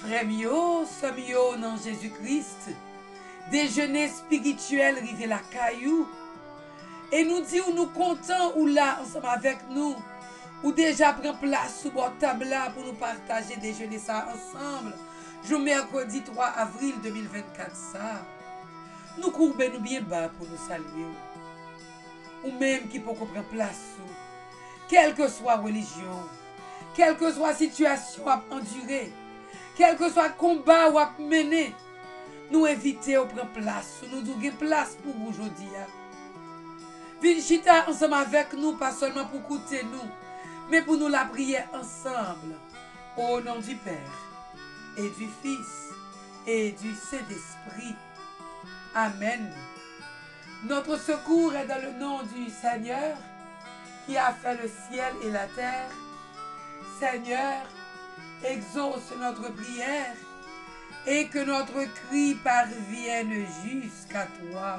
Frère mio, sœur mio dans Jésus-Christ, déjeuner spirituel rivé la caillou, et nous dit ou nous comptons ou là ensemble avec nous, ou déjà prend place sous votre table là pour nous partager déjeuner ça ensemble. Jour mercredi 3 avril 2024 ça. Nous courbons nous bien bas pour nous saluer. Ou même qui peut prendre place, quelle que soit religion, quelle que soit situation à endurer, quel que soit combat ou à mener, nous inviter à prendre place, nous donner place pour aujourd'hui. Vinchita ensemble avec nous, pas seulement pour écouter nous, mais pour nous la prier ensemble. Au nom du Père, et du Fils, et du Saint-Esprit. Amen. Notre secours est dans le nom du Seigneur, qui a fait le ciel et la terre. Seigneur, exauce notre prière, et que notre cri parvienne jusqu'à toi.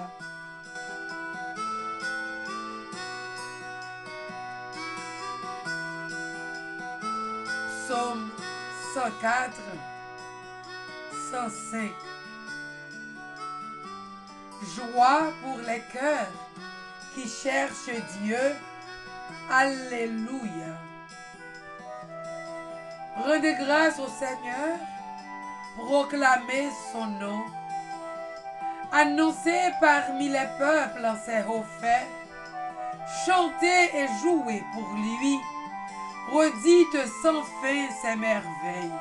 Psaume 104, 105. Joie pour les cœurs qui cherchent Dieu. Alléluia. Rendez grâce au Seigneur, proclamez son nom. Annoncez parmi les peuples ses hauts faits. Chantez et jouez pour lui. Redites sans fin ses merveilles.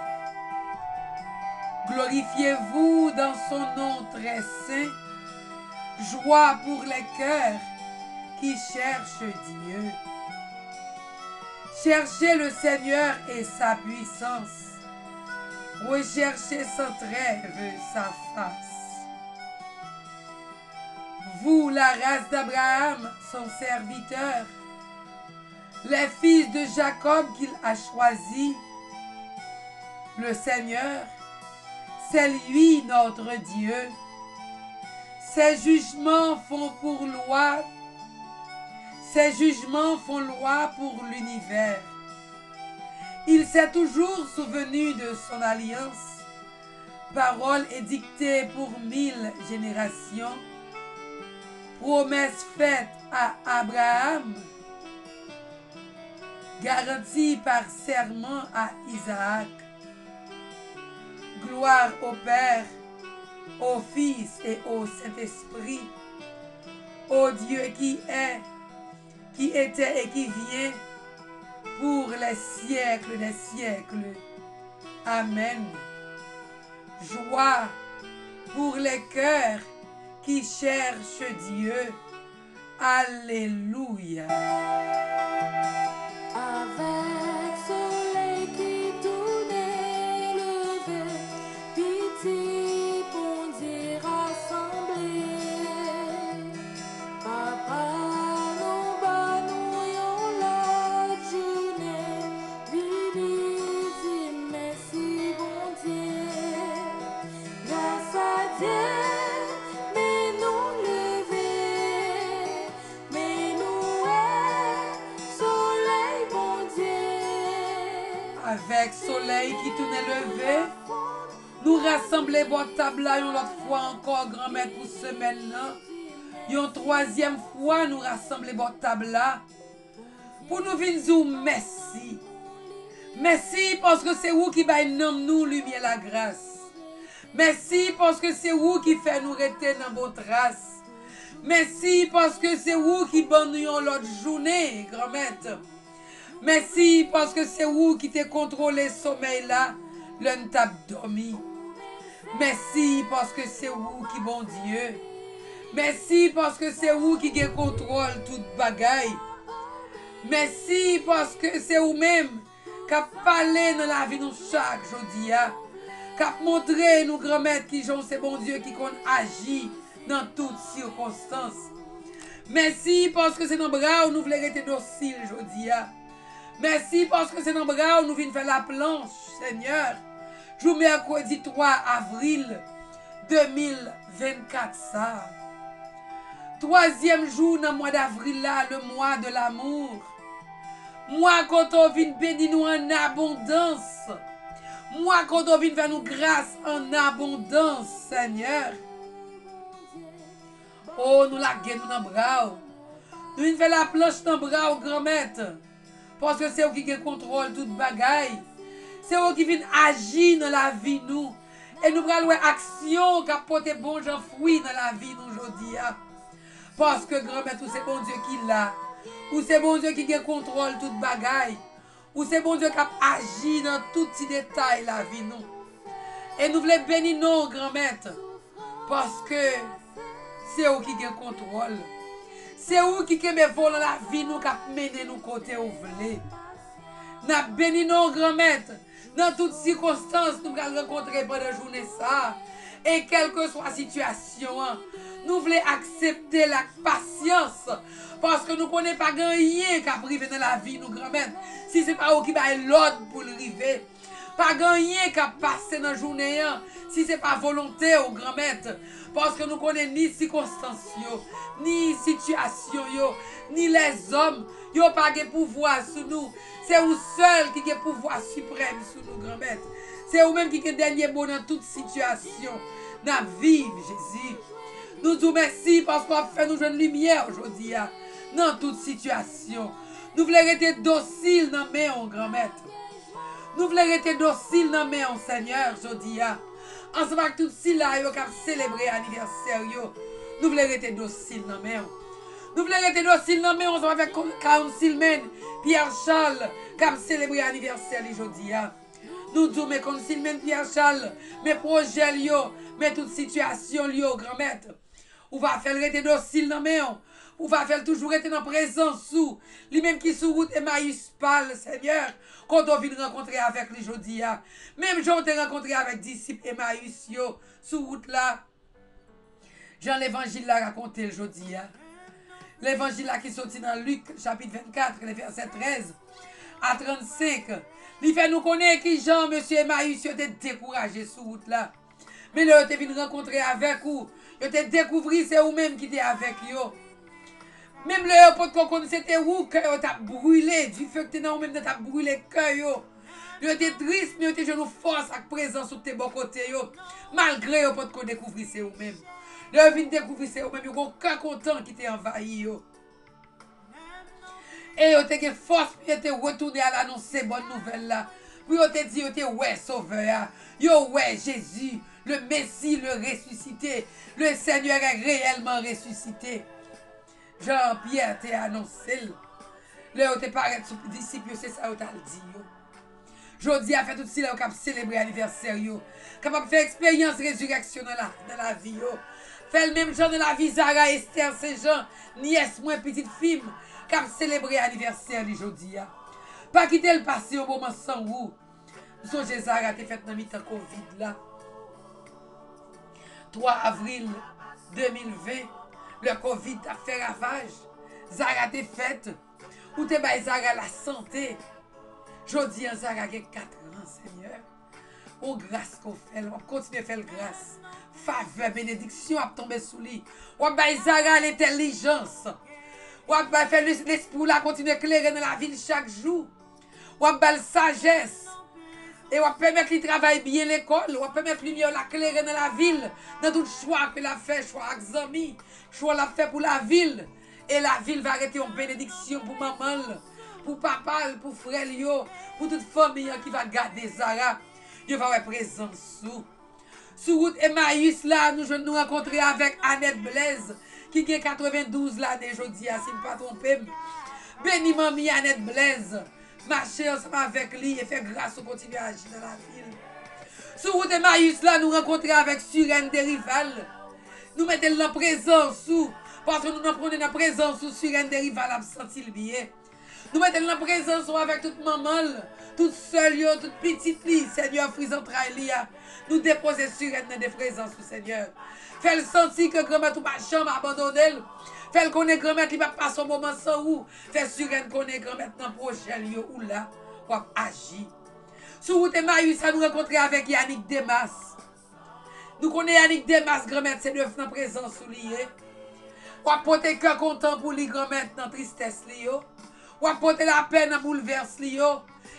Glorifiez-vous dans son nom très saint. Joie pour les cœurs qui cherchent Dieu. Cherchez le Seigneur et sa puissance. Recherchez sans trêve sa face. Vous, la race d'Abraham, son serviteur, les fils de Jacob qu'il a choisis, le Seigneur, c'est lui notre Dieu. Ses jugements font loi pour l'univers. Il s'est toujours souvenu de son alliance. Parole édictée pour 1000 générations. Promesse faite à Abraham. Garantie par serment à Isaac. Gloire au Père, au Fils et au Saint-Esprit, au Dieu qui est, qui était et qui vient, pour les siècles des siècles. Amen. Joie pour les cœurs qui cherchent Dieu. Alléluia. Avec soleil qui tournait levé, pitié pour dire rassemblé. Papa nous bat nous yon la journée, Bibi dit merci bon Dieu. Grâce à Dieu, mais nous lever, mais nous est soleil bon Dieu. Avec soleil qui tournait levé, nous rassembler votre table là une autre fois encore, grand-mère, pour semaine là. Une troisième fois, nous rassembler votre table là. Pour nous venir dire merci. Merci parce que c'est vous qui nomme nous lumière la grâce. Merci parce que c'est vous qui fait nous rester dans vos traces. Merci parce que c'est vous qui bonne nous l'autre journée, grand-mère. Merci parce que c'est vous qui te contrôlé sommeil là, l'un t'a dormi. Merci parce que c'est vous qui bon Dieu. Merci parce que c'est vous qui avez contrôle toute bagaille. Merci parce que c'est vous-même qui avez parlé dans la vie nous chaque jour. Qui avez montré nous grand-mère qui sont ces bons Dieu qui agit dans toutes circonstances. Merci parce que c'est dans bras où nous voulons rester dociles aujourd'hui. Merci parce que c'est dans bras où nous venons faire la planche, Seigneur. Jour mercredi 3 avril 2024 ça. Troisième jour dans le mois d'avril là, le mois de l'amour. Moi quand on vient bénir nous en abondance. Moi fois qu'on doit venir faire nous grâce en abondance, Seigneur. Oh, nous la gueule dans le bras. Nous venons faire la planche dans le bras, grand-mère. Parce que c'est eux qui contrôle toute bagaille. C'est eux qui viennent agir dans la vie, nous. Et nous prenons action qui apporte bon genre fruit dans la vie, nous, aujourd'hui. Parce que grand-mère, tout c'est bon Dieu qui l'a. Ou c'est bon Dieu qui contrôle toute bagaille. Ou c'est bon Dieu qui agit dans tout petit détail la vie, nous. Et nous voulons bénir nos grand-mère. Parce que c'est eux qui contrôle. C'est eux qui me volent la vie, nous, qui mènent nous côté où vous voulez. Nous bénissons nos grand-mère. Dans toutes circonstances, nous allons rencontrer pendant la journée ça. Et quelle que soit la situation, nous voulons accepter la patience. Parce que nous ne connaissons pas rien qui a privé dans la vie, nous grand-mère. Si ce n'est pas eux qui baillent l'ordre pour le river. Pas rien qui a passé dans la journée. Si ce n'est pas volonté au grand-mère. Parce que nous ne connaissons ni circonstances, ni situation, ni les hommes. Ils n'ont pas de pouvoir sur nous. C'est vous seul qui a pouvoir suprême sur nous, grand-mère. C'est vous-même qui avez le dernier mot dans toute situation. Nous vivons, Jésus. Nous vous remercions parce qu'on a fait nous une lumière aujourd'hui. Dans toute situation. Nous voulons rester dociles dans mes grand-mère. Nous voulons rester dociles dans mes Seigneur, aujourd'hui. Ensemble avec tout si là, qui a célébré l'anniversaire, nous voulons rester dociles dans mes. Nous voulons rester dociles dans mes ensemble avec Councilman Pierre Charles qui a célébré l'anniversaire aujourd'hui. Nous disons, mes Councilman Pierre Charles, mes projets, mes toutes situations, grand-mère. On va faire rester docile dans mes. On va faire toujours être en présence sous. Lui-même qui sous route Emmaüs parle, Seigneur, quand on vient rencontrer avec les aujourd'hui. Même j'en ai rencontré avec disciples Emmaüs, sous route là. Jean l'évangile l'a raconté aujourd'hui. L'évangile là qui sorti dans Luc chapitre 24, les versets 13 à 35. Il fait nous connaître que Jean, monsieur Emmaüs, était découragé sous route là. Mais là, il venu rencontrer avec vous. Il te découvert c'est vous-même qui était avec vous. Même le pot qu'on connaissait, c'était où que vous avez brûlé. Du feu que tu as même t'as brûlé le cœur. Vous êtes triste, mais vous êtes force avec présence sur tes bons côtés. Malgré vous pot qu'on découvre c'est vous-même. Vous venez découvrir c'est vous-même. Vous avez aucun content qui t'a envahi. Et vous avez force pour te retourner à l'annoncer bonne nouvelle là. Puis vous avez dit, vous avez ouais sauveur. Yo ouais Jésus, le Messie, le ressuscité. Le Seigneur est réellement ressuscité. Jean-Pierre t'a annoncé. Là, tu paraît sur les disciples, c'est ça que tu as dit. Jodi a fait tout ça, qui a célébré l'anniversaire. Capable de faire expérience résurrection dans la vie. Fait le même genre dans la vie, Zara, Esther, Saint-Jean, nièce, moi, petite fille, qui a célébré l'anniversaire aujourd'hui. Pas quitter le passé au moment sans vous. Nous sommes Zara, tu fait dans le temps Covid là. 3 avril 2020. Le Covid a fait ravage. Zara te fait. Ou te bail Zara la santé. Jodi an Zara a 4 ans, Seigneur. Oh grâce qu'on fait. On va continuer à faire grâce. Faveur, bénédiction a tombé sous lui. On va bail Zara l'intelligence. On va faire l'esprit là continuer à éclairer dans la ville chaque jour. On va bail sagesse. Et on va permettre qu'il travaille bien l'école. On va permettre lui la éclairer dans la ville. Dans tout choix que la fait, choix avec amis. Choix la fait pour la ville. Et la ville va arrêter une bénédiction pour maman, pour papa, pour frère, pour toute famille qui va garder Zara. Il va avoir présence sous. Sur route Emmaüs, là, nous rencontrer avec Annette Blaise, qui a 92 l'année aujourd'hui, si je ne me pas trompé. Béni mamie Annette Blaise. Marcher ensemble avec lui et faire grâce au continuer à agir dans la ville. Sur route Emmaüs, là, nous rencontrer avec Surène des Rivales. Nous mettons la présence sous. Parce que nous prenons la présence sous Surène des Rivales à sentir le billet. Nous mettons la présence avec toute maman, toute seule, toute petite lit, Seigneur, frise entrailles. Nous déposer Surène des présences, Seigneur. Fais le sentir que grand-mère tout ma chambre abandonnée. Fais le connaître grand-mère qui va passer un moment sans où. Fais Surène connaître grand-mère dans le prochain lieu où là, pour agir. Sur route Emmaüs, ça nous rencontrer avec Yannick Demas. Nous connaissons Yannick Demas, grand-mère, c'est de dans présence sous lui. Ou apporter cœur content pour lui, grand-mère, dans tristesse lui. Ou apporter la peine dans bouleverse lui.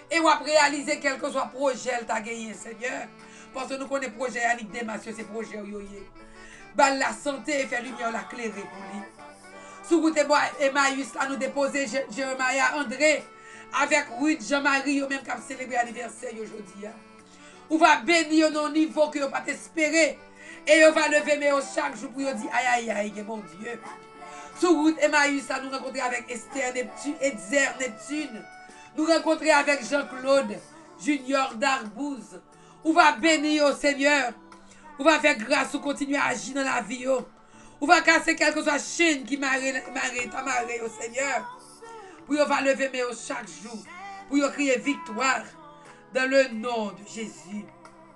Et on va réaliser quel que soit projet que tu as gagné, Seigneur. Parce que nous connaissons le projet Yannick Demas, c'est projet yoye. Bal la santé et faire lumière la clairer pour lui. Sous route Emmaüs, à nous déposer Jérémia André avec Ruth Jean-Marie, même qui a célébré l'anniversaire aujourd'hui. On va bénir nos niveaux que vous pas espérer. Et on va lever mais chaque jour pour dire aïe aïe aïe, mon Dieu. Sous route Emmaüs, à nous rencontrer avec Esther Neptune, Edzer Neptune. Nous rencontrer avec Jean-Claude Junior d'Arbouze. On va bénir au Seigneur. On va faire grâce pour continuer à agir dans la vie. On va casser quelque chose chaîne qui marre au Seigneur. Puis on va lever mais chaque jour. Pour crier victoire dans le nom de Jésus.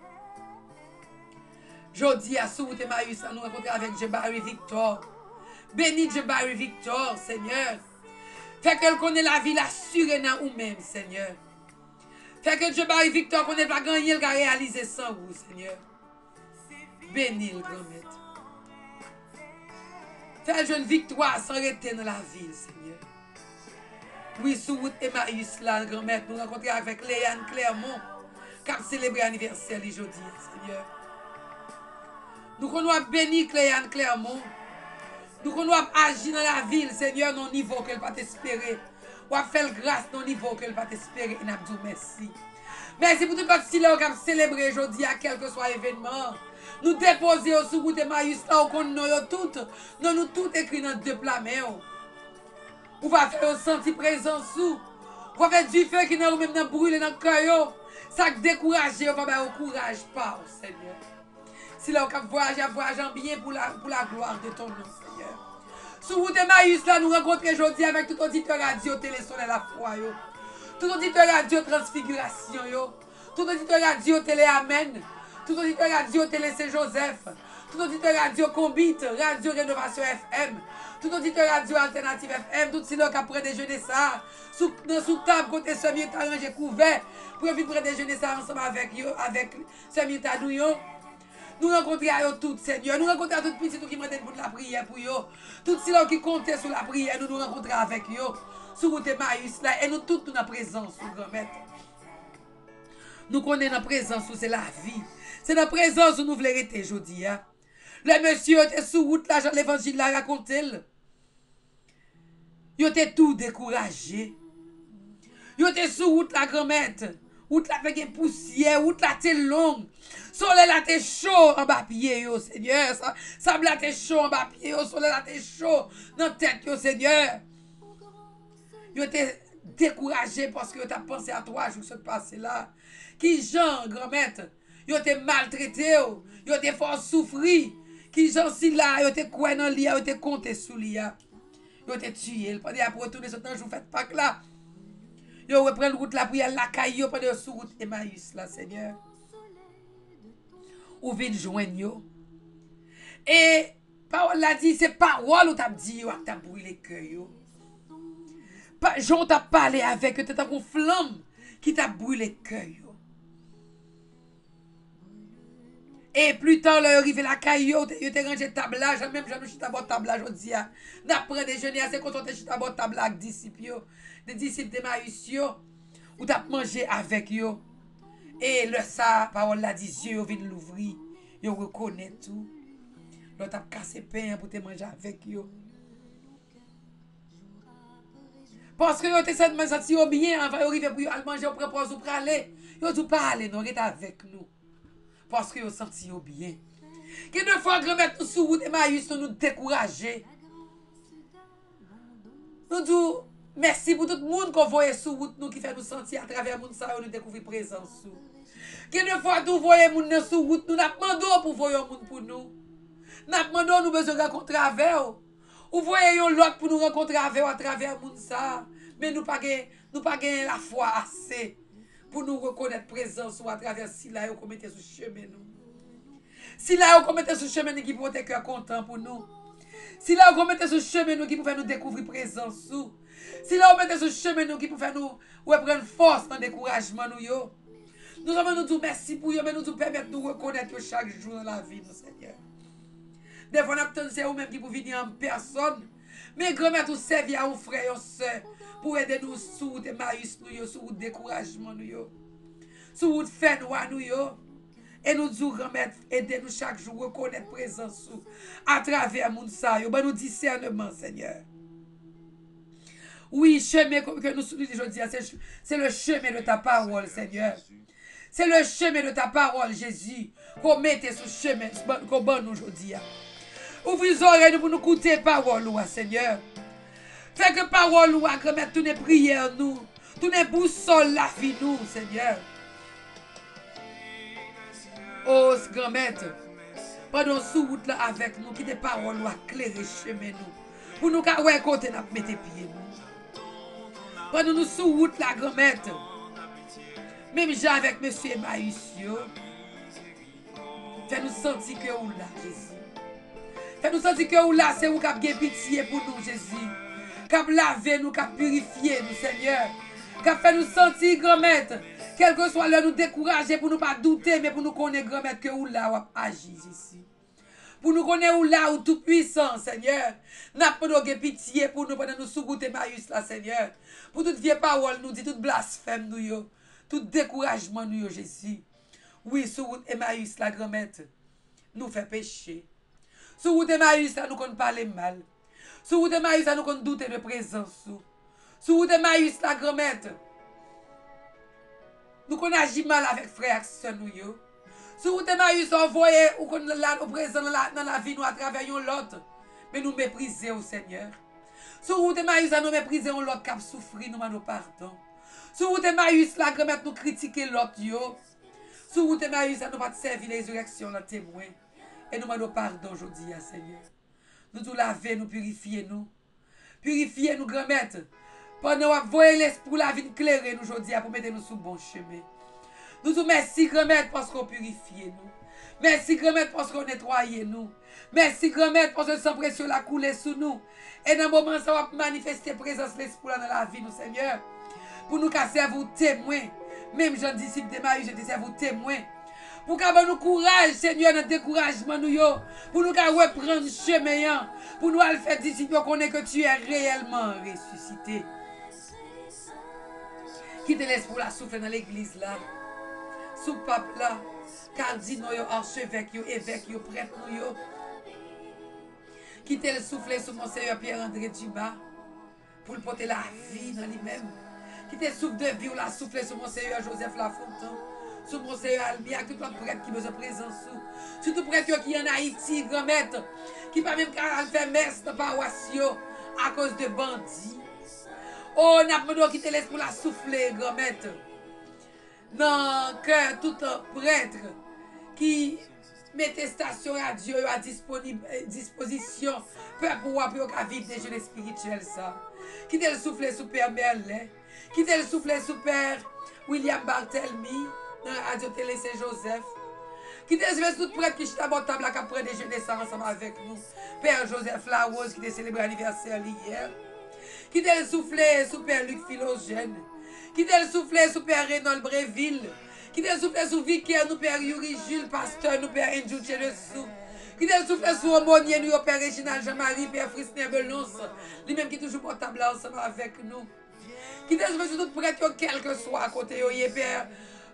Jeudi à Sourate Emmaüs, nous rencontrer avec Jebari Victor. Bénis Jebari Victor, Seigneur. Fait qu'elle connaît la vie assurée dans nous-mêmes, Seigneur. Fait que Jebari Victor connaît pas gagner, il a réalisé sans vous, Seigneur. Bénis le grand maître. Fais jeune victoire sans arrêter dans la ville, Seigneur. Oui, sous route Emmaüs, là, le grand maître, nous rencontrons avec Léane Clermont, qui a célébré l'anniversaire aujourd'hui, Seigneur. Nous connaissons béni Léane Clermont. Nous connaissons agir dans la ville, Seigneur, dans le niveau qu'elle va t'espérer. Ou à faire grâce dans le niveau qu'elle va t'espérer. Et nous disons merci. Merci pour tout le monde qui a célébré aujourd'hui, à quel que soit l'événement. Nous déposer sur route Emmaüs là où nous toutes. Nous toutes écrit dans deux plats mais on va faire sentir présence sous. On va faire du feu qui nous même brûler dans le cœur. Ça décourager, on va faire au courage pas, Seigneur. Si là on voyage bien pour la gloire de ton nom, Seigneur. Sur route Emmaüs là nous rencontrons aujourd'hui avec tout auditeur radio télé soleil la foi yo. Tout auditeur radio transfiguration yo. Tout auditeur radio télé amen. Tout auditeur radio télé Saint-Joseph. Tout auditeur radio Combit, radio Rénovation FM. Tout auditeur radio Alternative FM. Tout ceux qui après déjeuner ça. Sous table côté semi arrangé couvert. Pour venir déjeuner ça ensemble avec semi tadouyo. Nous rencontrons toutes, Seigneur. Nous rencontrons toutes les petites qui m'ont pour la prière pour eux. Toutes ceux qui comptent sur la prière, nous rencontrons avec eux. Sur route Emmaüs là. Et nous toutes nous en présence, grand maître. Nous connaissons la présence, c'est la vie. C'est la présence où nous voulons arrêter aujourd'hui. Le monsieur était sur route, là, l'évangile l'a raconté. Il était tout découragé. Il était sur route, la grand-mère. Route là fait une poussière, route là t'es longue. Soleil là t'es chaud en bas pied, yo, Seigneur. Sable là t'es chaud en bas pied, yo. Soleil là t'es chaud dans tête, yo, Seigneur. Il était découragé parce que tu as pensé à 3 jours qui se passent là. Qui Jean, grand-mère, ils ont été maltraités, ils ont été fort souffrir. Qui Jean si là, ils ont été quoi dans l'IA, ils ont été comptés sous l'IA. Ils ont été tués. Pendant après retourner sur un jour fait pas là. Ils ont repris route la prière la caille pendant sur route Emmaüs là, Seigneur. Ou vient joindre yo. Et parole l'a dit, c'est parole ou t'a dit ou t'a brûlé cœur yo. Jean t'a parlé avec eux, t'as une flamme qui t'a brûlé cœur yo. Et plus tard, là, arrivé la caille, il te rangé tablage, même je suis à tablage aujourd'hui. D'après déjeuner, c'est quand on te chute à tablage avec des disciples d'Emmaüs, ou t'as mangé avec eux. Et le ça, parole la dit, Dieu vient l'ouvrir, il reconnaît tout. Là, t'as cassé pain pour te manger avec eux. Parce que vous te senti bien, avant d'arriver pour manger, vous propose pour aller. Vous ne pas aller, non, restez avec nous. Parce que vous senti bien. Que deux fois, grand-mère, nous sur route Emmaüs, nous décourager. Nous disons merci pour tout le monde qu'on voit sur route, nous qui fait nous sentir à travers le monde, ça, nous découvrir présence. Que deux fois, nous voyons les gens sur route, nous demandons pour voir les gens pour nous. Nous demandons nous besoin de rencontrer avec eux. Ou voyons l'autre pour nous rencontrer avec eux à travers le monde, ça. Mais nous pas la foi assez. Pour nous reconnaître présence ou à travers si là, vous mettez sur chemin nous. Si là, vous mettez sur chemin qui peut être content pour nous. Si là, vous mettez sur chemin nous qui peut faire nous découvrir présence sous. Si là, vous mettez sur chemin nous qui peut faire nous prendre force dans le découragement nous yo. Nous avons nous dire merci pour vous, mais nous permettre de nous reconnaître chaque jour dans la vie, nous, Seigneur. Des fois, on a c'est vous-même qui peut venir en personne. Mais grand-mère, tout servir à un frère et une soeur. pour aider nous sur route Emmaüs nous yo, sur route découragement nous yo. Sur route fin nous à nous yo. Et nous disons, grand-mère, aidez-nous chaque jour à reconnaître présence à travers moun sa yo. Ben nous discernement, Seigneur. Oui, chemin que nous soutenons aujourd'hui, c'est le chemin de ta parole, Seigneur. C'est le chemin de ta parole, Jésus, qu'on mette sur chemin, qu'on bonne aujourd'hui. Ouvre les oreilles pour nous écouter parole, Seigneur. Fais que parole, grand-mère, toutes les prières, nous, toutes les boussoles, la vie, nous, Seigneur. Oh, grand-mère, pendant sous route là avec nous, qui des paroles ou éclairer chemin nous. Pour nous, ouais, côté, nous mettre pieds nous. Pendant nous sous route là, grand-mère, même j'ai avec monsieur Emmaüs, fais-nous sentir que ou là, Jésus. Fais-nous sentir que ou là, c'est où qui a pitié pour nous, Jésus. Qui a lavé nous, qui a purifié nous, Seigneur. Qui a fait nous sentir, grand-mère, quel que soit l'heure nous décourager pour nous pas douter, mais pour nous connaître, grand-mère, que ou là, ou agir, Jésus. Pour nous connaître ou là, ou tout puissant, Seigneur. N'a pas de pitié pour nous, pendant nous sous-goûter Emmaüs, là, Seigneur. Pour toute vieille parole, nous dit, toute blasphème, nous, yo. Tout découragement, nous, yo, Jésus. Oui, sur route Emmaüs, la grand-mère, nous fait pécher. Sur route Emmaüs, là, nous qu'on parle mal. Sur route Emmaüs, là, nous qu'on doute de présence. Sur route Emmaüs, la grand-mère, nous qu'on agit mal avec frères et sœurs, nous, yo. Sur route Emmaüs, on voyait ou qu'on là, au présent dans la vie, nous, à travers l'autre. Mais nous méprisons au Seigneur. Sur route Emmaüs, nous méprisons l'autre qui a souffert, nous demandons pardon. Sur route Emmaüs, la grand-mère, nous critiquons l'autre, yo. Sur route Emmaüs, nous pas servir les résurrections, la témoin. Et nous demandons pardon aujourd'hui, Seigneur. Nous nous laver, nous purifier, nous. Purifier, nous, grand-mère. Pendant que vous voyez l'esprit la vie éclairée, nous, aujourd'hui, pour mettre nous sur le bon chemin. Nous vous merci, grand-mère, parce qu'on purifie, nous. Merci, grand-mère, parce qu'on nettoie, nous. Merci, grand-mère, parce que le sang précieux la coulé sous nous. Et dans le moment, ça va manifester présence de l'esprit dans la vie, nous, Seigneur. Pour nous casser à vous témoins. Même Jean disciple de Marie, je dis à vous témoins. Pour qu'on nous courage, Seigneur, notre découragement, nous, yo. Pour nous reprendre le chemin, pour nous faire disciples, qu'on connaît que tu es réellement ressuscité. Qui te laisse pour la souffler dans l'église là. Sous pape là. Cardinaux, archevêques, évêques, prêtres, nous. Qui te le souffler sur Monseigneur Pierre-André Dumas. Pour le porter la vie dans lui-même. Qui te souffle de vie ou la souffler sur Monseigneur Joseph Lafontaine. Sur Monseigneur Albia, tout le prêtre qui besoin de présence. Surtout prêtre qui est en Haïti, grand-mère. Qui pas même faire messe dans la paroisse à cause de bandits. Oh, n'a pas qui te laisse pour la souffler, grand-mère. Dans le cœur, tout prêtre qui mettait station à Dieu à disposition pour pouvoir vivre des jeunes spirituels. Qui te le souffler sous Père Merlin. Qui te le souffler sous Père William Barthelmy dans la radio télé Saint-Joseph. Qui te le souffler sous tout prêtre qui est abordable à prendre des jeunes ensemble avec nous. Père Joseph Larose qui a célébré l'anniversaire hier. Qui te le souffler sous Père Luc Philogène. Qui te le souffler sous Père Reynold Bréville. Qui te le souffler sous Vicaire, nous Père Yuri Jules, Pasteur, nous Père Andrew Dessous. Qui te le souffler sous Aumônier, nous Père Réginald Jean-Marie, Père Fristin Belons. Lui-même qui est toujours portable ensemble avec nous. Qui te le souffler sous tout prêtre, quel que soit à côté, Père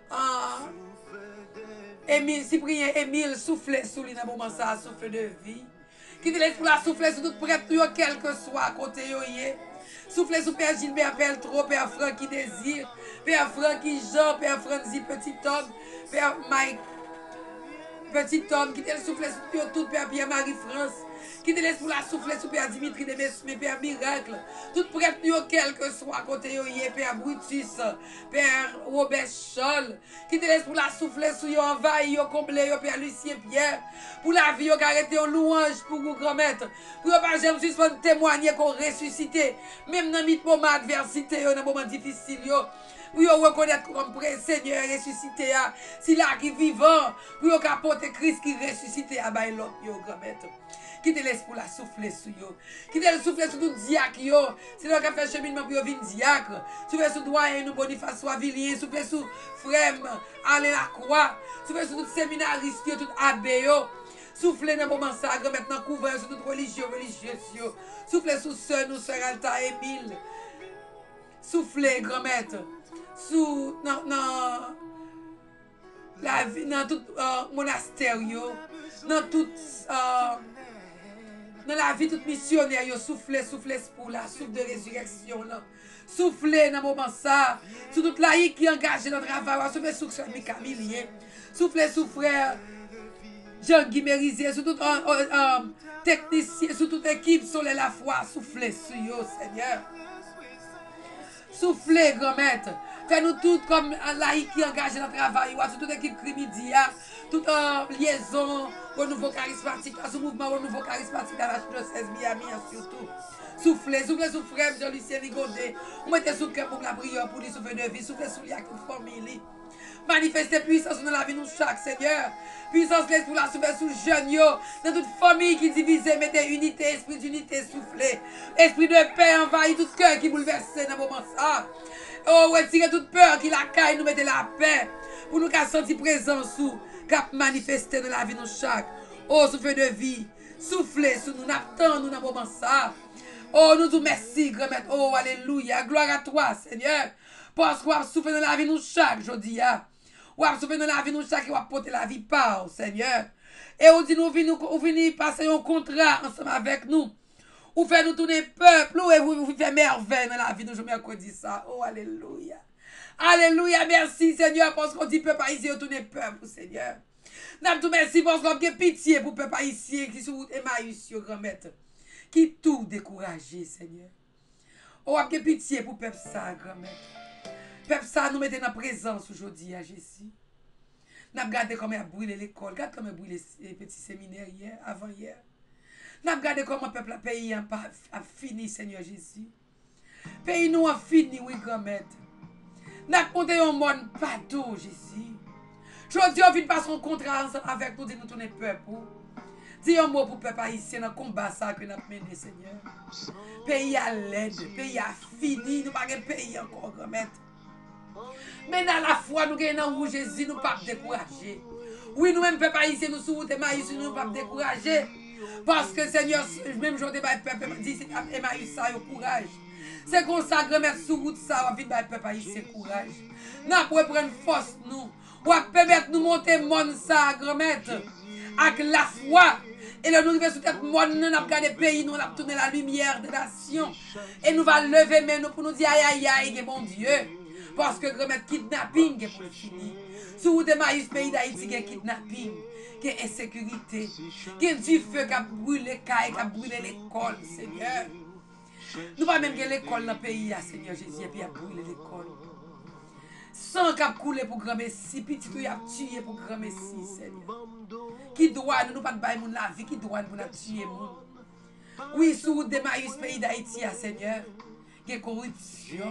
Cyprien Émile, souffler sous lui dans le moment ça, souffle de vie. Qui te laisse pour la souffler sur tout prêtre, quel que soit à côté, souffler sous Père Gilbert Peltro, Père Francky Désir, Père Francky Jean, Père Franzy Petit Homme, Père Mike Petit Homme, qui te laisse souffler sur tout Père Pierre-Marie France, qui te laisse pour la souffler sur Père Dimitri de Mesme, Père Miracle, tout prêtre, quel que soit à côté, Père Brutus, Père Robert Scholl, qui te laisse pour la souffler sur envahi, comblé, Père Lucien Pierre, pour la vie, arrêté en louange pour vous, grand-mère, pour ne pas jamais suspendre témoigner qu'on ressuscité, même dans le moment d'adversité, dans le moment difficile, pour reconnaître comme Seigneur ressuscité, si là qui vivant, pour apporter Christ qui ressuscité à l'autre, grand-mère. Qui te laisse pour la souffler sur yo. Qui te laisse souffler sur tout diacre yo. C'est là qu'on fait cheminement pour venir diacre. Souffler sur doyen nous Boniface Soivillien. Souffler sur frère Alain Lacroix. Souffler sur tout séminariste yo, tout abbé yo. Souffler dans le moment ça, maintenant couvert sur tout religieux yo. Souffler sur sœur nous, sœur Alta Émile. Soufflez, grand-maître. Sous, la vie, dans tout monastère, dans tout, dans la vie, tout missionnaire, soufflez pour la souffle de résurrection, là. Soufflez dans le moment ça, sur toute laïque qui est engagée dans le travail, soufflez sur Camille Camillien, soufflez sur frère Jean-Guy Mérizé, sur tout technicien, sur toute équipe sur la foi, soufflez sur eux, Seigneur. Soufflez, grand-maître. Fais-nous tout comme un laïc qui est engagé dans le travail, sur toute équipe Crimidia, toute liaison au nouveau charismatique, à ce mouvement au nouveau charismatique à la diocèse Miami surtout. Soufflez, frère Jean-Lucien Ligodé. Vous mettez sous cœur pour la prière, pour lui souffler de vie, soufflez sous la famille. Manifestez puissance dans la vie nous chaque Seigneur. Puissance pour la souffler sous jeunes, dans toute famille qui divise, mettez unité, esprit d'unité, soufflez. Esprit de paix envahit tout cœur qui bouleverse dans le moment ça. Oh, retirez toute peur qui la caille, nous mettez la paix. Pour nous qu'à sentir présence sous, qu'à manifester dans la vie nous chaque. Oh, souffle de vie. Soufflez sous nous, n'attendons nous dans le moment ça. Oh, nous vous merci, grand-maître. Oh, alléluia. Gloire à toi, Seigneur. Parce qu'on va souffler dans la vie nous chaque, je dis. On va souffler dans la vie nous chaque et on va porter la vie par, Seigneur. Et on dit, nous venons passer un contrat ensemble avec nous. Ou faire nous tourner peuple, et vous faire merveille dans la vie nous, je mercredi ça. Oh, alléluia. Alléluia, merci, Seigneur, parce qu'on dit peuple haïtien, tourner peuple, Seigneur. Nous tout merci parce qu'on a pitié pour peuple haïtien qui sont Emmaüs, grand-maître. Qui tout découragé, Seigneur. Oh, a pitié pour peuple ça, grand-mère. Peuple ça, nous mettons en présence aujourd'hui à Jésus. Nous avons regardé comment il a brûlé l'école. Regarde comment il a brûlé les petits séminaires hier, avant hier. Nous avons regardé comment le peuple a pays a fini, Seigneur Jésus. Pays nous a fini, oui, grand-mère. Nous avons monté un monde partout, Jésus. Aujourd'hui, on vient passer un contrat avec nous, de nous tourner peuple. Dis un mot pour le peuple haïtien dans le combat ça que nous avons mené, Seigneur. Pays à l'aide, pays à fini, nous n'avons pas de pays encore, grand-mère. Mais dans la foi, nous avons Jésus, nous ne pas décourager. Oui, nous-mêmes, peuple haïtien, nous sommes Emmaüs, nous ne pas décourager. Parce que Seigneur, même jour de peuple, dit Emmaüs, ça, au courage. C'est comme ça, grand-mère, sous route, ça, on vient de peuple haïtien, courage. Nous pouvons prendre force, nous. On va permettre nous monter monde ça, grand-mère, avec la foi. Et là, nous arrivons sur cette monde, nous avons regardé le pays, nous avons tourné la lumière des nations. Et nous allons lever mais nous pour nous dire aïe aïe aïe, mon Dieu. Parce que grand-mère, kidnapping est pour le finir. Sous le Emmaüs, pays d'Haïti, il y a kidnapping, il y a insécurité, il y a du feu qui a brûlé les cailles, qui a brûlé l'école, Seigneur. Nous pas même l'école dans le pays, Seigneur Jésus, et puis il a brûlé l'école. Sang qui a coulé pour grand Messie, petit qui a tué pour grand Messie, Seigneur. Qui doit nous pas de bailler la vie, qui doit nous tuer moun. Oui, sous le Emmaüs, pays d'Haïti, Seigneur, il y a corruption.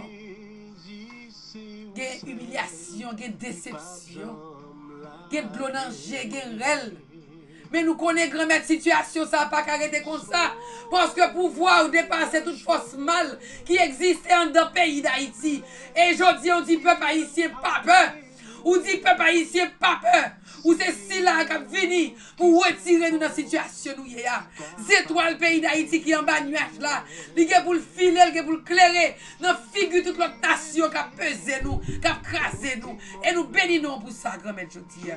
Il y a humiliation, il y a déception, il y a de l'eau danger, il y a rel. Mais nous connaissons grand-mère situation, ça n'a pas arrêté comme ça. Parce que pour voir ou dépasser toute force mal qui existe dans le pays d'Haïti. Et aujourd'hui, on dit peuple haïtien, pas peur. On dit peuple haïtien, pas peur. Ou c'est si là qui a fini pour retirer nous dans la situation nous y a. C'est toi le pays d'Haïti qui est en bas de nuage là. Il est pour le filer, il est pour le clairer. Dans la figure toute l'autre nation qui a pesé nous, qui a crasé nous. Et nous bénissons pour ça, grand-mère, je dis.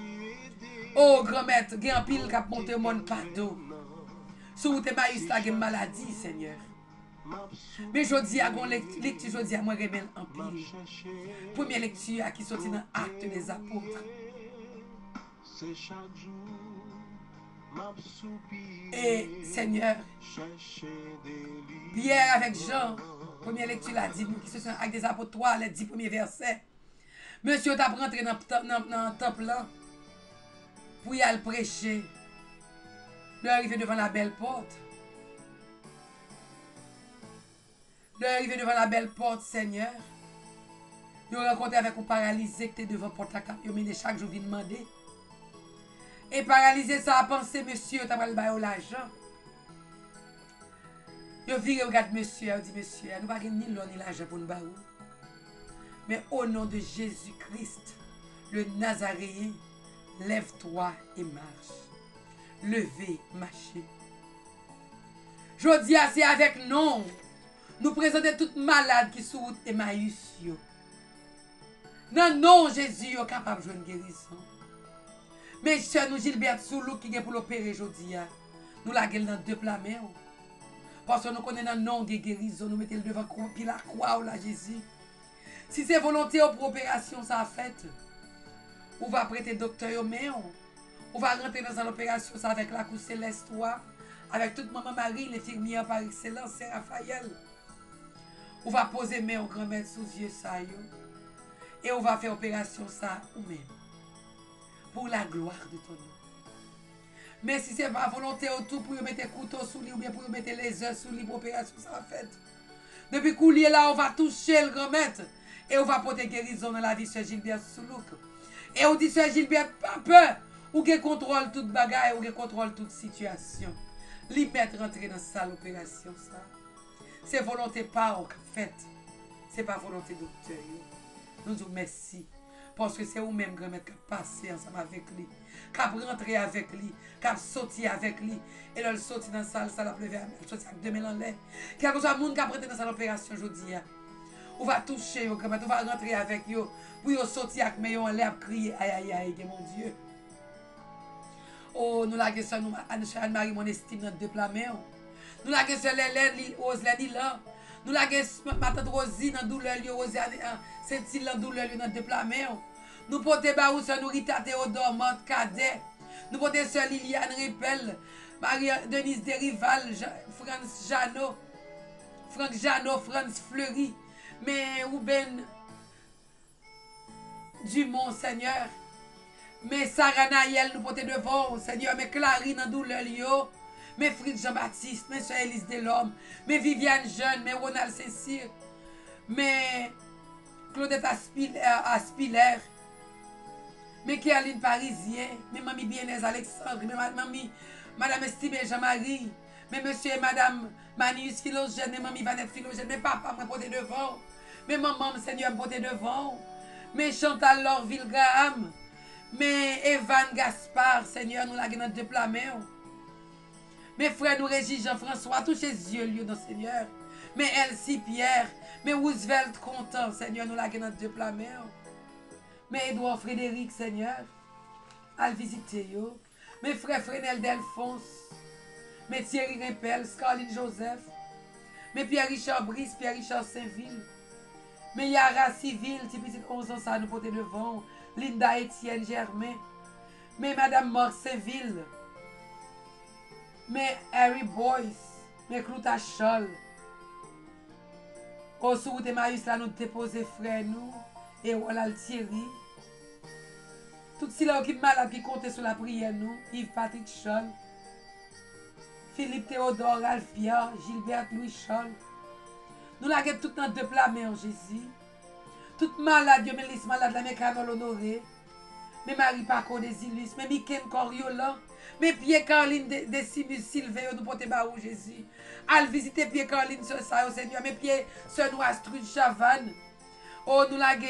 Oh, grand-mère, il y a un pile qui a monté au monde partout. Sous tes maïs là, il y a une maladie, Seigneur. Mais je dis à mon lecture, je dis à moi, remède en pile. Première lecture qui sortit dans Actes des Apôtres. Et Seigneur, Pierre avec Jean, première lecture l'a dit, nous qui sommes avec des apôtres 3, les 10 premiers versets. Monsieur t'a rentré dans le temple là pour y aller prêcher. Il est arrivé devant la belle porte. Il est arrivé devant la belle porte, Seigneur. Il a rencontré avec un paralysé qui était devant la porte. Il a mené chaque jour, il demander. Et paralysé, ça a pensé, monsieur, tu as le bail l'argent. Je vire, regarde monsieur, je dis, monsieur, nous n'avons ni l'or ni l'argent pour nous bailler. Mais au nom de Jésus-Christ, le Nazaréen, lève-toi et marche. Levez, marchez. Je dis, c'est avec nous Nous présentons toutes malades qui sont route Emmaüs. Non, non, Jésus est capable de jouer une guérison. Mais cher nous, Gilbert Soulou, qui est pour l'opérer aujourd'hui, nous la gueule dans deux plats. Parce que nous connaissons le nom de guérison, nous mettons le devant puis la croix là, Jésus. Si c'est volonté pour opération, ça a fait. On va prêter docteur, mais on va rentrer dans l'opération avec la coupe céleste, avec toute maman Marie, l'infirmière par excellence, c'est Raphaël. On va poser main au grand-mère sous yeux ça et on va faire opération ça ou même pour la gloire de ton nom. Mais si c'est pas volonté autour pour mettre couteau sous lui ou bien pour mettre les œufs sous lui pour opération ça va fait. Depuis coulier là, on va toucher le grand-mère et on va porter guérison dans la vie de Gilbert Soulouk. Et on dit Sœur Gilbert, pas peur, ou qui contrôle toute bagaille, ou qui contrôle toute situation. Li mettre rentrer dans sa salle opération ça. C'est volonté pas au fait. C'est pas volonté docteur. Nous disons merci. Parce que c'est vous-même grand-mère qui a passé ensemble avec lui. Qui a rentré avec lui. Qui a sorti avec lui. Et là, il sorti dans la salle, ça l'a levé. Il sorti avec 2000 en l'air. Qui a besoin de monde qui a prêté dans cette opération aujourd'hui. On va toucher, on va rentrer avec eux. Pour sortir avec mes en l'air, crier aïe aïe aïe, mon Dieu. Oh, nous la question, nous, Anne-Marie, mon estime dans deux plats. Nous la question, les Roselène là. Nous la question, ma tante Rosie dans douleur, c'est-il dans douleur dans deux plats. Nous portons Barou, nous Rita Théodore, Mante Cadet. Nous portons Sœur Liliane Ripel, Marie-Denise Derival, Franck Jeannot, France Fleury. Mais Ruben Dumont, Seigneur. Mais Sarah Nayel, nous portons devant, Seigneur. Mais Clarine, en douleur, mais Fritz Jean-Baptiste, mais Sœur Élise Delorme, mais Viviane Jeune, mais Ronald Saint-Cyr, mais Claudette Aspiller, mais Kéaline Parisien, mais Mamie Bienez Alexandre, mais Madame Estimée Jean-Marie, mais Monsieur et Madame Manius Philogène, mais Mamie Vanette Philogène, mais Papa me porter devant, mais Maman Seigneur me porter devant, mais Chantal Lorville Graham, mais Evan Gaspard, Seigneur, nous la gagnons de plats. Mes frères, nous Régis Jean-François, touchez les yeux dans Seigneur. Mais Elsie Pierre, mais Roosevelt Content, Seigneur, nous la gagnons de plats. Mais Edouard Frédéric, Seigneur, à le visiter. Mes frères Fresnel Delphonse, mais Thierry Rimpel, Scarline Joseph, mais Pierre-Richard Brice, Pierre-Richard Saint-Ville, mais Yara Civil, petit 11 ans, ça nous porter devant, Linda Etienne Germain, mais Madame Morse Saint-Ville, mais Harry Boyce, mais Clouta Scholl. Au sous de Maïs, là, nous déposer frère, nous, et voilà le Thierry. Tout ce là qui est malade, qui compte sur la prière, nous, Yves Patrick Scholl, Philippe Théodore, Ralph Pierre, Gilbert Louis Scholl. Nous la tout dans deux plats, mais en Jésus. Toute malade, Dieu me laisse malade, la Mécanol Honoré, mais Marie Paco des Illus, mais Miken Coriolan. Mais Pierre Caroline de Simus Sylvain, nous portons barou Jésus. Al visiter Pierre Caroline sur ça, au Seigneur. Mais Pierre, Sœur nous Astrude Chavannes. Oh, nous la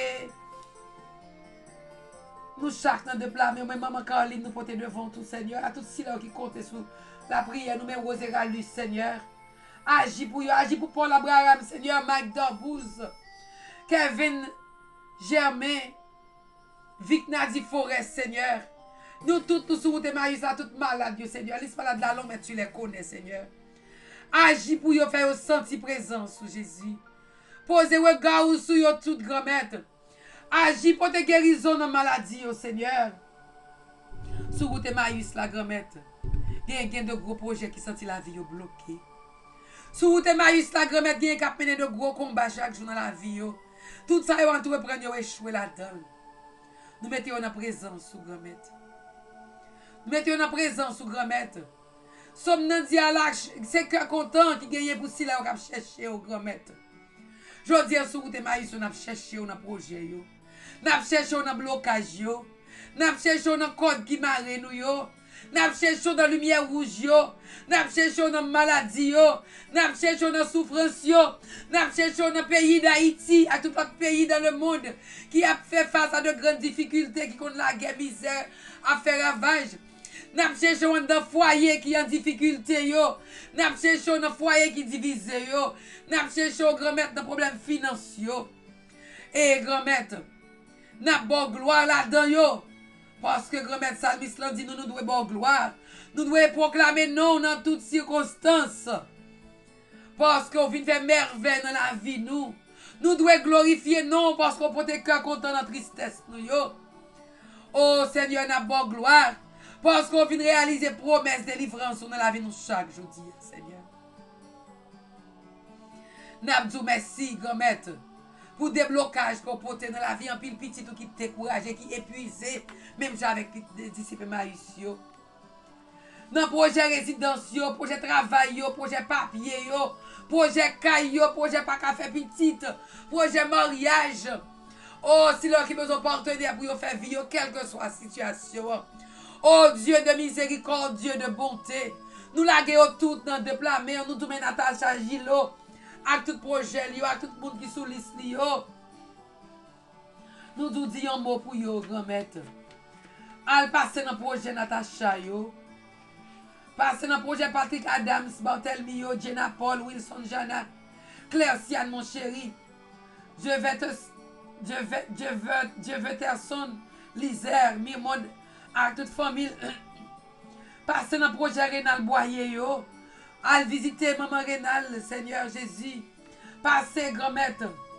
nous chaque dans de plat, mais maman Caroline nous portons devant tout, Seigneur. À tout ceux qui comptent sur la prière, nous mettons Rosé Ralus, Seigneur. Agis pour Paul Abraham, Seigneur. Mike Dorbouze, Kevin Germain, Vic Nadi Forest, Seigneur. Nous tous, nous sommes des maïs, toutes malades, Dieu Seigneur. Les malades là, mais tu les connais, Seigneur. Agis pour y faire sentir présence sous Jésus. Posez regard sur yo toute grand-mère. Agis pour te guérison dans la maladie, Seigneur. Sous route maïs, la grand-mère. Il y a de gros projets qui sentent la vie bloquée. Sous route maïs, la grand-mère, il y a de gros combats chaque jour dans la vie. Tout ça, on doit prendre échouer là-dedans. Nous mettons en présence sous grand-mère. Nous mettons en présence sous grand-mère. Somme dans dialogue, c'est que content qui gagne pour si là on a cherché au grand-mère. Je dis sur route maïs on a cherché on a projet yo. N'a cherché on a blocage yo. N'a cherché on a code qui marre nous yo. N'a cherché dans lumière rouge yo. N'a cherché dans maladie yo. N'a cherché dans souffrance yo. N'a cherché dans pays d'Haïti, à tout autre pays dans le monde qui a fait face à de grandes difficultés qui connaissent la guerre misère à faire ravage. N'a cherché dans foyer qui en difficulté yo. N'a cherché dans foyer qui divisé yo. N'a cherché grand-mère dans problème financier. Et grand-mère, n'a bon gloire là-dedans yo. Parce que grand-mère Salmis l'a dit nous devons bon gloire. Nous devons proclamer non dans toutes circonstances. Parce qu'on vient faire merveille dans la vie nous. Nous devons glorifier non parce qu'on peut être content dans la tristesse nous yo. Oh Seigneur, n'a bon gloire. Parce qu'on vient réaliser promesses de délivrance dans la vie nous chaque jour, Seigneur. N'a dit merci, grand-mère, pour déblocage qu'on porte dans la vie en pile petit ou qui découragé, qui épuisé, même avec les disciples Maïs. Dans projet résidence, projet travail, projet papier, projet caille, projet pas café petite, projet mariage. Oh, si l'on qui besoin de partenaire pour faire vie, quelle que soit la situation. Oh Dieu de miséricorde, Dieu de bonté. Nous laguons tout dans deux plats, mais nous tournons Natacha Gilo, avec tout projet, avec tout le monde qui sous liste. Nous nous disons un mot pour vous, grand-mère. Al passer dans le projet Natacha, passer dans le projet Patrick Adams, Barthélemy, Jenna Paul, Wilson Jana, Claire Sian, mon chéri. Je veux personne, Lisère, Mimone, à toute famille. Passer dans le projet Rénal Boyer, al visiter maman Rénal, Seigneur Jésus. Passer grand-mère.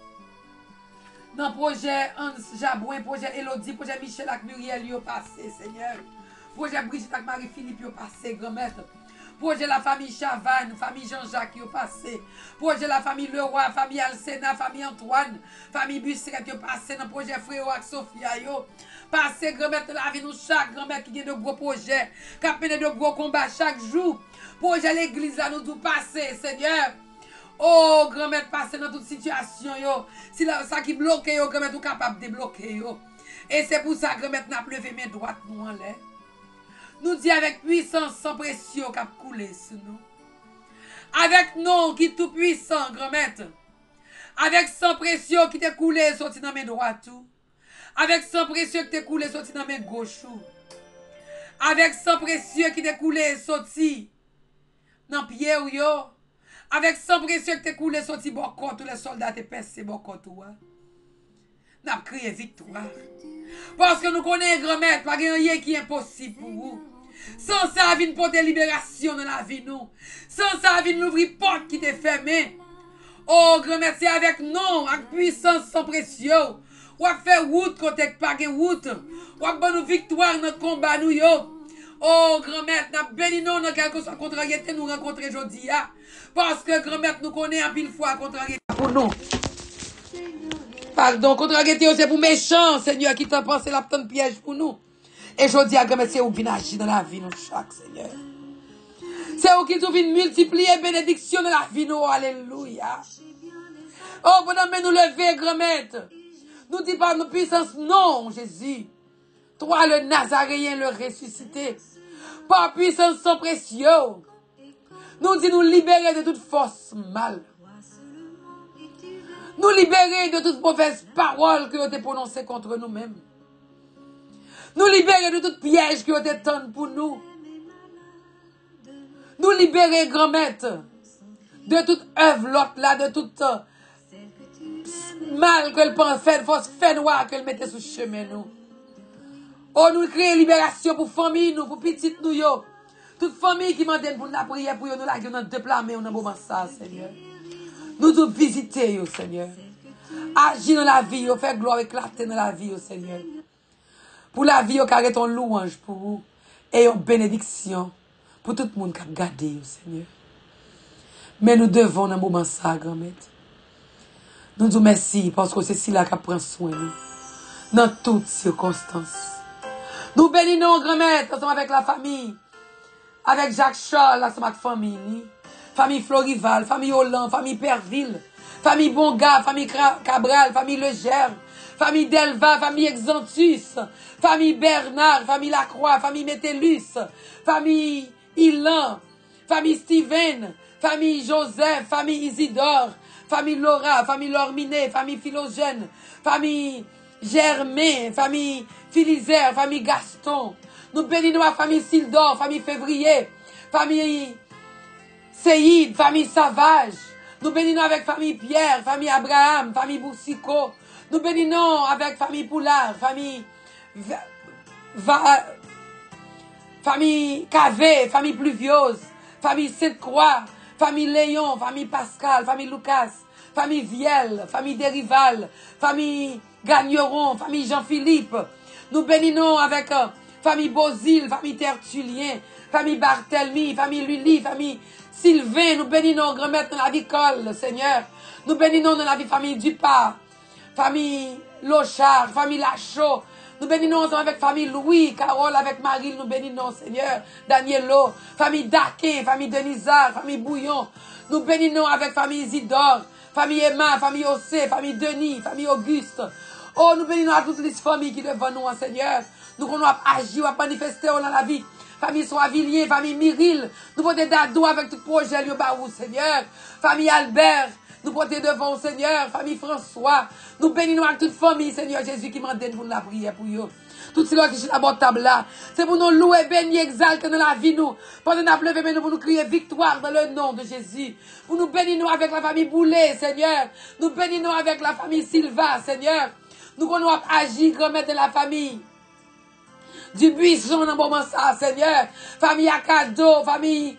Dans le projet Hans Jabouin, projet Elodie, projet Michel ak Muriel, passé, Seigneur. Projet Brigitte ak Marie-Philippe, passé, grand-mère. Projet la famille Chavannes, famille Jean-Jacques, passé. Projet la famille Leroy, famille Alcena, famille Antoine, famille Busseret, passé. Dans le projet Frérot ak Sophia, passé, grand-mère, la vie nous chaque grand-mère qui a de gros projets, qui a mené de gros combats chaque jour. Projet l'église là, nous tout passé, Seigneur. Oh, grand-mère, passez dans toute situation, yo. Si ça qui bloque, yo, grand-mère, tout capable de débloquer, yo. Et c'est pour ça, grand-mère, n'a levé mes droites, nous, en l'air. Nous dit avec puissance sans pression, qui a coulé sur nous. Avec non, qui est tout puissant, grand-mère. Avec sans pression, qui t'est coulé, sorti dans mes droites, tout. Avec sans pression, qui t'est coulé, sorti dans mes gauches, avec sans pression, qui t'est coulé, sorti dans pied, yo. Avec sans pression que tu coulé sorti bon compte, tous les soldats te percé bon compte. N'a crié victoire. Parce que nous connaissons grand-mère, pas rien qui est impossible pour vous. Sans ça, vient porter libération dans la vie nous. Sans ça, vient l'ouvrir porte qui t'est fermée. Oh, grand-mère, c'est avec nous, avec puissance sans pression. Ou à faire route côté pas de route. Ou à bonne victoire dans notre combat nous yo. Oh, grand-mère, nous bénissons dans quelque chose contrariété nous rencontrer aujourd'hui. Parce que grand-mère nous connaît en pile fois contrariété pour nous. Pardon, contrariété c'est pour méchants, Seigneur, qui t'a pensé la petite piège pour nous. Et je dis à grand-mère, c'est où vient agir dans la vie, nous, chaque Seigneur. C'est où qui vient multiplier bénédiction dans la vie, nous, alléluia. Oh, pendant nous lever, grand-mère. Nous dis pas nos puissances, non, Jésus. Toi, le Nazaréen, le ressuscité. Par puissance sans pression. Nous dis nous libérer de toute force mal. Nous libérer de toute mauvaise parole qui ont été prononcées contre nous-mêmes. Nous libérer de toute piège qui ont été tendue pour nous. Nous libérer, grand-mère, de toute œuvre l'autre là, de toute mal qu'elle pense faire, force fait noir qu'elle mettait sous chemin nous. Oh, nous créons libération pour famille, nous, pour petite nous, yo. Toute famille qui m'en pour la prière, pour nous, là, qui nous déplacer, on a moment ça, Seigneur. Nous devons visiter, yo, Seigneur. Agir dans la vie, yo, faire gloire éclater dans la vie, yo, Seigneur. Pour la vie, yo, carré ton louange pour vous. Et une bénédiction pour tout le monde qui a gardé, yo, Seigneur. Mais nous devons, dans un moment ça, grand-mère. Nous disons merci, parce que c'est si là qui prend soin, nous. Dans toutes circonstances. Nous bénissons, grand-mère, ensemble avec la famille. Avec Jacques Charles, ensemble avec la famille. Famille Florival, famille Hollande, famille Perville, famille Bonga, famille Cabral, famille Legère, famille Delva, famille Exantus, famille Bernard, famille Lacroix, famille Métellus, famille Ilan, famille Steven, famille Joseph, famille Isidore, famille Laura, famille Lorminet, famille Philogène, famille Germain, famille Philizère, famille Gaston, Nous bénissons la famille Sildor, famille Février, famille Seïd, famille Savage. Nous bénissons avec famille Pierre, famille Abraham, famille Boussico. Nous bénissons avec famille Poulard, famille famille Cavé, famille Pluviose, famille Sainte-Croix, famille Léon, famille Pascal, famille Lucas, famille Viel, famille Derival, famille Gagneron, famille Jean-Philippe. Nous bénissons avec famille Bozil, famille Tertullien, famille Barthélemy, famille Lully, famille Sylvain. Nous bénissons grand-mère dans la vie Cole, Seigneur. Nous bénissons dans la vie famille Dupas, famille Lochard, famille Lachaud. Nous bénissons avec famille Louis, Carole avec Marie, nous bénissons, Seigneur, Danielo, famille Daquin, famille Denisard, famille Bouillon. Nous bénissons avec famille Isidore, famille Emma, famille Ossé, famille Denis, famille Auguste. Oh, nous bénissons à toutes les familles qui devant nous, Seigneur. Nous qu'on a agi, on a manifesté dans la vie. Famille Soavillier, famille Myril. Nous portons d'ado avec tout projet, Seigneur. Famille Albert. Nous portons devant, Seigneur, famille François. Nous bénissons avec toute famille, Seigneur Jésus, qui m'a donné pour la prière pour eux. Tout ce qui est à la table là, c'est pour nous louer, bénir, exalter dans la vie, nous. Pendant nous lever, mais nous pour nous crier victoire dans le nom de Jésus. Pour nous bénir avec la famille Boulet, Seigneur. Nous bénissons avec la famille Silva, Seigneur. Nous qu'on a agi, grand-mère de la famille du buisson dans le moment ça, Seigneur. Famille Akado, famille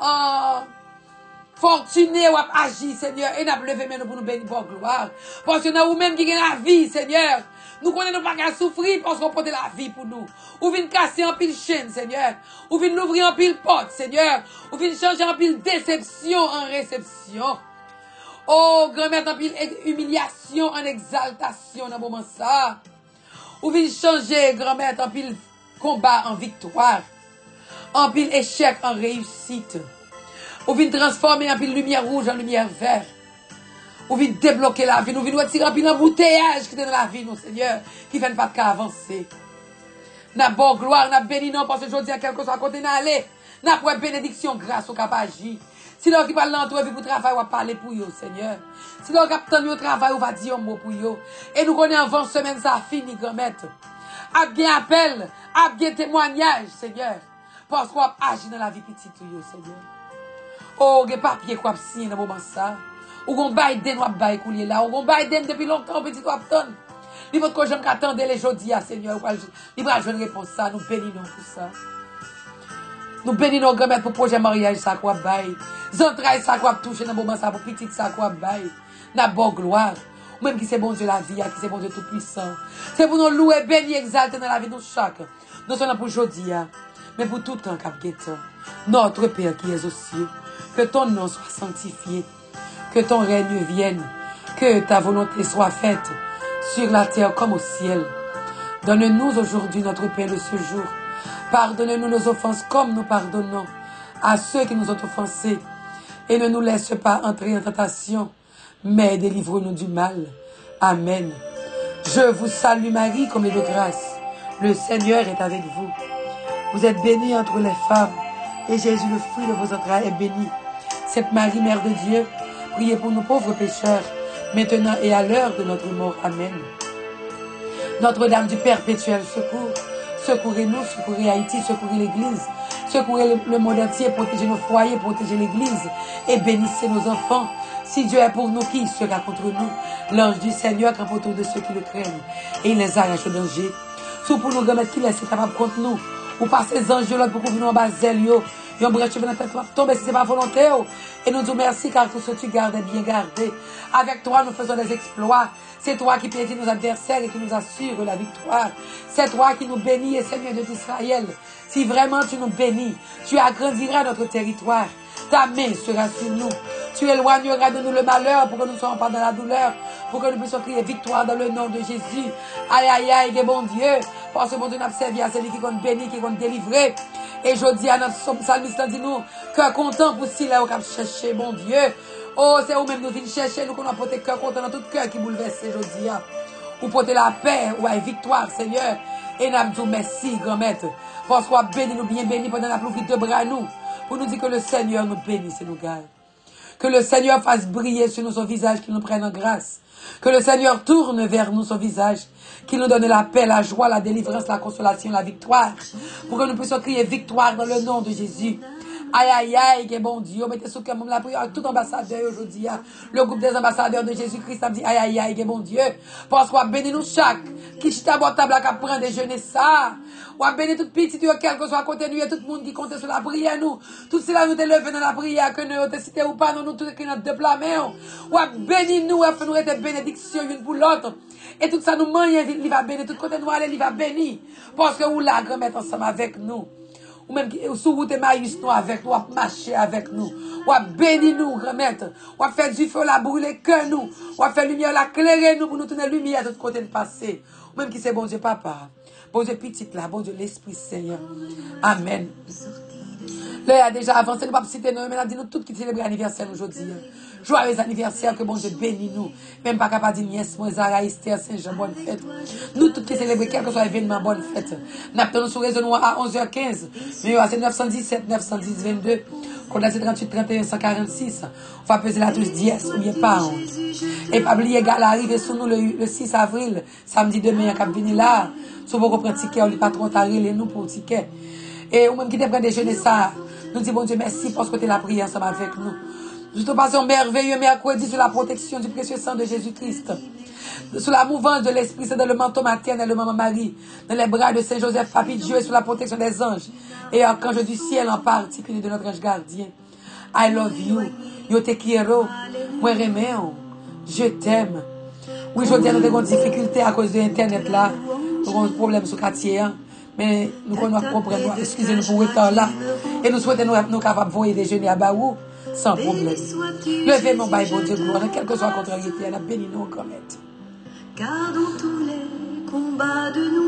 fortuné ou agi, Seigneur. Et nous levé maintenant pour nous bénir pour gloire. Parce que nous même qui gagne la vie, Seigneur. Nous connaissons pas qu'à souffrir parce qu'on porte la vie pour nous. Ou vient casser en pile chaîne, Seigneur. Ou vient l'ouvrir en pile porte, Seigneur. Ou vient changer en pile déception en réception. Oh, grand-mère, en pile humiliation en exaltation dans le moment ça. Ou vient changer, grand-mère, en pile combat en victoire. En pile échec en réussite. Ou vient transformer en pile lumière rouge en lumière verte. Ou vient débloquer la vie. Nous vient retirer en pile embouteillage qui est dans la vie, nous, Seigneur, qui fait pas qu'à avancer. N'a bon gloire, n'a béni, non, parce que je dis à quelque chose à côté d'aller. N'a pas bénédiction grâce au capagi. Si l'on qui parle l'entrevue pour travail, on va parler pour eux, Seigneur. Si l'on qui attend au travail, on va dire un mot pour eux. Et nous connaissons avant semaine, ça a fini, grand-mère. A bien appel, a bien témoignage, Seigneur. Parce qu'on a agi dans la vie petite, Seigneur. Oh, il y a papier qu'on a signé dans le moment ça. Ou qu'on Biden, on a bail coulier là. Ou qu'on Biden depuis longtemps, petit on attend. Il faut que j'aime qu'attendre les jeudis, Seigneur. Il va jouer une réponse ça. Nous bénissons pour ça. Nous bénissons grand-mère pour le projet mariage, ça qu'on a bail. Zentrailles, ça qu'on a touché dans le moment ça. Pour petit, ça qu'on a bail. N'a bonne gloire. Ou même qui c'est bon Dieu la vie, qui c'est bon Dieu tout puissant. C'est pour nous louer, bénir, exalter dans la vie de chaque. Nous sommes là pour aujourd'hui, mais pour tout le temps, Cap-Guetan. Notre Père qui est aux cieux, que ton nom soit sanctifié, que ton règne vienne, que ta volonté soit faite sur la terre comme au ciel. Donne-nous aujourd'hui notre pain de ce jour. Pardonne-nous nos offenses comme nous pardonnons à ceux qui nous ont offensés. Et ne nous laisse pas entrer en tentation, mais délivre-nous du mal. Amen. Je vous salue Marie, comblée de grâce. Le Seigneur est avec vous. Vous êtes bénie entre les femmes, et Jésus, le fruit de vos entrailles, est béni. Sainte Marie, Mère de Dieu, priez pour nous pauvres pécheurs, maintenant et à l'heure de notre mort. Amen. Notre-Dame du perpétuel secours, secourez-nous, secourez Haïti, secourez l'Église, secourez le monde entier, protégez nos foyers, protégez l'Église, et bénissez nos enfants. Si Dieu est pour nous, qui sera contre nous? L'ange du Seigneur campe autour de ceux qui le craignent, et il les arrache au danger. Sous pour nous, gamètes qui laissent capable contre nous, ou par ces anges là pour couvrir nous en bas zèle, et on brèche dans la tête, tomber si c'est pas volontaire. Et nous disons merci car tout ce que tu gardes est bien gardé. Avec toi, nous faisons des exploits. C'est toi qui piétines nos adversaires et qui nous assure la victoire. C'est toi qui nous bénis, et Seigneur Dieu d'Israël. Si vraiment tu nous bénis, tu agrandiras notre territoire. Ta main sera sur nous. Tu éloigneras de nous le malheur pour que nous ne soyons pas dans la douleur, pour que nous puissions crier victoire dans le nom de Jésus. Aïe, aïe, aïe, bon Dieu. Parce que bon Dieu, nous avons servi à celui qui compte béni, qui compte délivré. Et je dis à notre psalmiste, dis-nous, cœur content pour si là, on va chercher, bon Dieu. Oh, c'est où même nous venons chercher, nous qu'on a porté cœur content dans tout cœur qui bouleverse, je dis, ou porter la paix, ou la victoire, Seigneur. Et nous disons merci, grand maître. Parce qu'on a béni, nous bien béni pendant la pluie de bras, nous. Pour nous dire que le Seigneur nous bénisse et nous garde. Que le Seigneur fasse briller sur nous son visage, qu'il nous prenne en grâce. Que le Seigneur tourne vers nous son visage, qu'il nous donne la paix, la joie, la délivrance, la consolation, la victoire. Pour que nous puissions crier victoire dans le nom de Jésus. Aïe, aïe, aïe, que bon Dieu, mettez sous cœur la prière, tout ambassadeur aujourd'hui, le groupe des ambassadeurs de Jésus-Christ, ça me dit, aïe, aïe, aïe, que bon Dieu, parce qu'on va bénir nous chaque, qui chita à table à prendre déjeuner ça, on va bénir toute petite, quel que soit à côté de nous, et tout le monde qui compte sur la prière, nous, tout cela nous levé dans la prière, que nous te cité ou pas, nous tous qui nous déplacés, on va bénir nous, et faire nous être bénédiction une pour l'autre, et tout ça nous mange, il va bénir, tout côté nous aller, il va bénir, parce que vous la grand-mère ensemble avec nous. Ou même sous route Maïs nous avec nous, ou marcher avec nous, ou bénir nous, grand-mère, ou faire du feu la brûler que nous, ou faire lumière la clairer nous pour nous tourner lumière de l'autre côté de passer. Ou même qui c'est bon Dieu papa, bon Dieu petite là, bon Dieu l'Esprit Seigneur. Amen. Là, a déjà avancé, nous ne pouvons pas citer nous, mais nous dit nous tous qui célébrent l'anniversaire aujourd'hui. Joyeux anniversaire, que bon Dieu bénit nous. Même pas capable de dire nièce, moi, Zara, Esther, Saint-Jean, bonne fête. Nous tous qui célébrons, quel que soit l'événement, bonne fête. Nous avons sur réseau noir à 11h15. Mais c'est 917, 910, 22. Qu'on a 38, 31, 146. On va peser la touche 10, ou bien pas. Et pas oublier, égal arriver sur nous le 6 avril, samedi demain, quand venir là. Si vous reprenez ticket, on n'est pas trop tard, et nous pour ticket. Et ou même qui te prend déjeuner ça, nous disons bon Dieu merci parce que tu es la prière ensemble avec nous. Nous te passons merveilleux mercredi sur la protection du précieux sang de Jésus-Christ. Sous la mouvance de l'Esprit, c'est dans le manteau maternel de Maman Marie, dans les bras de Saint Joseph, Papi Dieu, et sous la protection des anges. Et quand je du ciel en particulier de notre ange gardien. I love you. Yo te quiero. Moi remets. Je t'aime. Oui, je dis nous avons des difficultés à cause de Internet là. Nous avons un problème sur le quartier. Mais nous comprenons, excusez-nous pour le temps là. Et nous souhaitons nous capables de voyer déjeuner à Baou sans problème. Levez mon bail, bon Dieu, gloire, quelle que soit la contrariété, elle a béni nous, grand maître. Car dans tous les combats de nous,